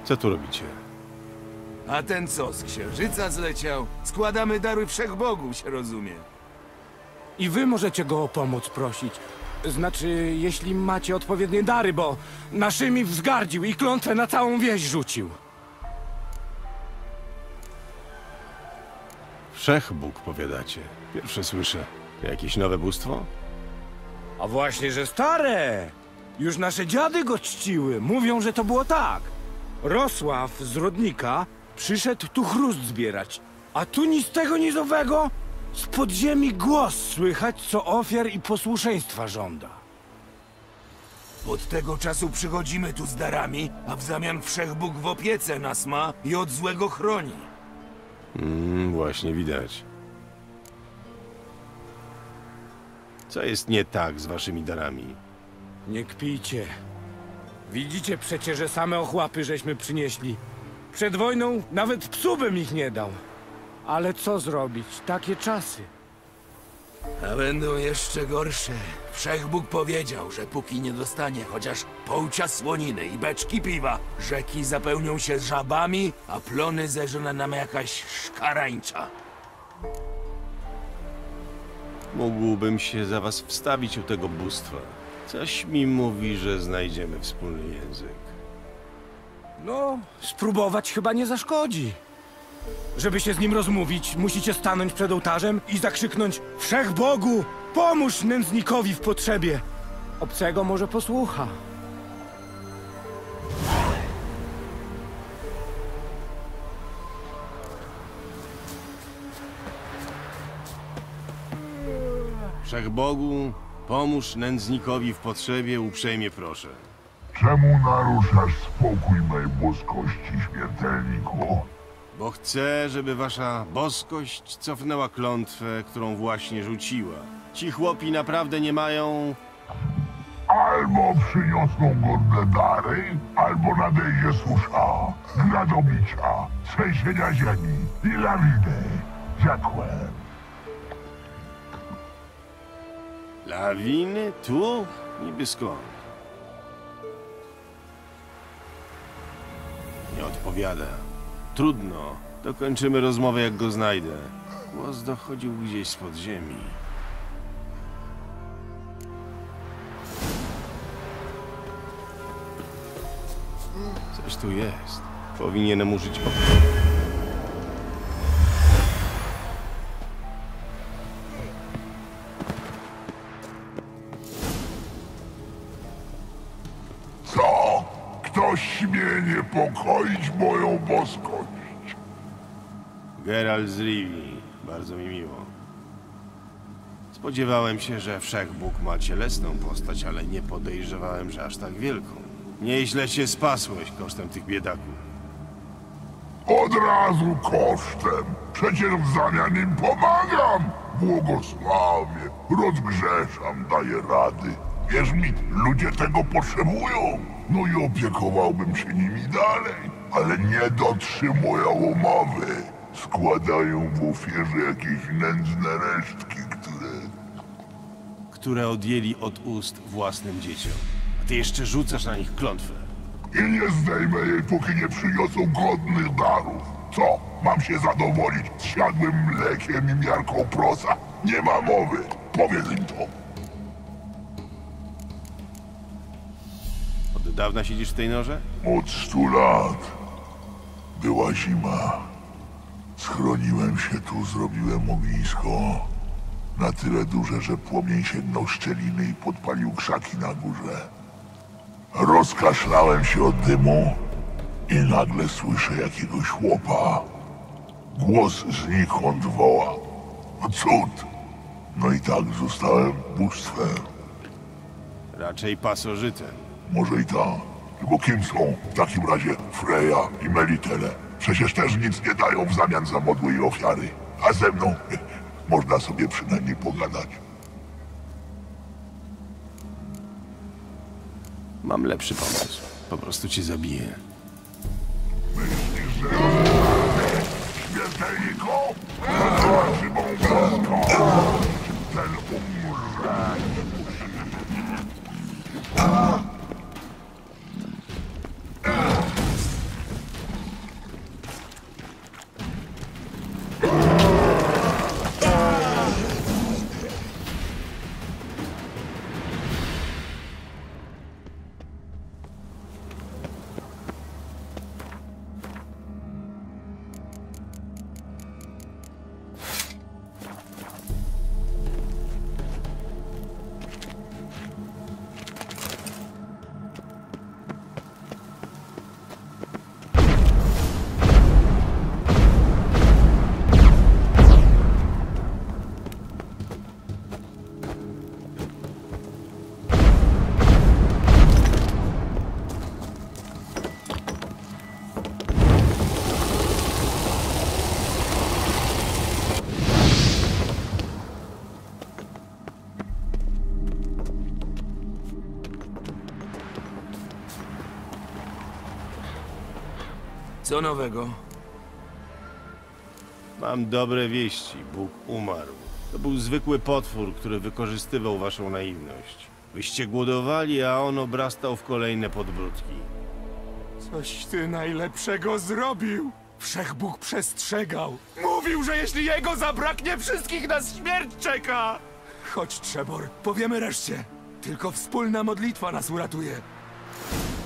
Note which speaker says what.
Speaker 1: Co tu robicie?
Speaker 2: A ten co, z księżyca zleciał? Składamy dary wszechbogu, się rozumie.
Speaker 3: I wy możecie go o pomoc prosić. Znaczy, jeśli macie odpowiednie dary, bo naszymi wzgardził i klątwę na całą wieś rzucił.
Speaker 1: Wszechbóg, powiadacie. Pierwsze słyszę. Jakieś nowe bóstwo?
Speaker 3: A właśnie, że stare! Już nasze dziady go czciły. Mówią, że to było tak. Rosław z Rodnika przyszedł tu chrust zbierać, a tu ni z tego, ni z owego z podziemi głos słychać, co ofiar i posłuszeństwa żąda.
Speaker 2: Od tego czasu przychodzimy tu z darami, a w zamian wszechbóg w opiece nas ma i od złego chroni.
Speaker 1: Właśnie widać. Co jest nie tak z waszymi darami?
Speaker 3: Nie kpijcie. Widzicie przecie, że same ochłapy żeśmy przynieśli. Przed wojną nawet psu bym ich nie dał. Ale co zrobić? Takie czasy.
Speaker 2: A będą jeszcze gorsze. Wszechbóg powiedział, że póki nie dostanie chociaż połcia słoniny i beczki piwa, rzeki zapełnią się żabami, a plony zeżre nam jakaś szkarańcza.
Speaker 1: Mógłbym się za was wstawić u tego bóstwa. Coś mi mówi, że znajdziemy wspólny język.
Speaker 3: No, spróbować chyba nie zaszkodzi. Żeby się z nim rozmówić, musicie stanąć przed ołtarzem i zakrzyknąć: Wszechbogu, pomóż nędznikowi w potrzebie. Obcego może posłucha.
Speaker 1: Wszechbogu, pomóż nędznikowi w potrzebie, uprzejmie proszę.
Speaker 4: Czemu naruszasz spokój mej boskości, śmiertelniku?
Speaker 1: Bo chcę, żeby wasza boskość cofnęła klątwę, którą właśnie rzuciła. Ci chłopi naprawdę nie mają...
Speaker 4: Albo przyniosą godne dary, albo nadejdzie susza, gradobicia, trzęsienia ziemi i lawiny. Rzekłem.
Speaker 1: Lawiny? Tu? Niby skąd? Nie odpowiada. Trudno. Dokończymy rozmowę, jak go znajdę. Głos dochodził gdzieś z podziemi. Coś tu jest. Powinienem użyć oka.
Speaker 4: Co? Ktoś śmie niepokoić moją boskość?
Speaker 1: Geralt z Rivii. Bardzo mi miło. Spodziewałem się, że Wszechbóg ma cielesną postać, ale nie podejrzewałem, że aż tak wielką. Nieźle się spasłeś kosztem tych biedaków.
Speaker 4: Od razu kosztem. Przecież w zamian im pomagam. Błogosławię, rozgrzeszam, daję rady. Wierz mi, ludzie tego potrzebują. No i opiekowałbym się nimi dalej. Ale nie dotrzymują umowy. Składają w ofierze jakieś nędzne resztki,
Speaker 1: Które odjęli od ust własnym dzieciom. A ty jeszcze rzucasz na nich klątwę.
Speaker 4: I nie zdejmę jej, póki nie przyniosą godnych darów. Co? Mam się zadowolić zsiadłym mlekiem i miarką prosa? Nie ma mowy. Powiedz im to.
Speaker 1: Od dawna siedzisz w tej norze?
Speaker 4: Od 100 lat. Była zima. Schroniłem się tu, zrobiłem ognisko. Na tyle duże, że płomień sięgnął szczeliny i podpalił krzaki na górze. Rozkaszlałem się od dymu i nagle słyszę jakiegoś chłopa. Głos znikąd woła. Cud! No i tak zostałem bóstwem.
Speaker 1: Raczej pasożytem.
Speaker 4: Może i tak. Bo kim są w takim razie Freja i Melitele? Przecież też nic nie dają w zamian za modły i ofiary. A ze mną można sobie przynajmniej pogadać.
Speaker 1: Mam lepszy pomysł. Po prostu cię zabiję.
Speaker 4: Myślisz, że śmiertelniku? Zobaczy mą boską. Ten umrze.
Speaker 2: Co nowego?
Speaker 1: Mam dobre wieści. Bóg umarł. To był zwykły potwór, który wykorzystywał waszą naiwność. Wyście głodowali, a on obrastał w kolejne podbródki.
Speaker 2: Coś ty najlepszego zrobił! Wszechbóg przestrzegał. Mówił, że jeśli jego zabraknie, wszystkich nas śmierć czeka! Chodź, Trzebor, powiemy reszcie. Tylko wspólna modlitwa nas uratuje.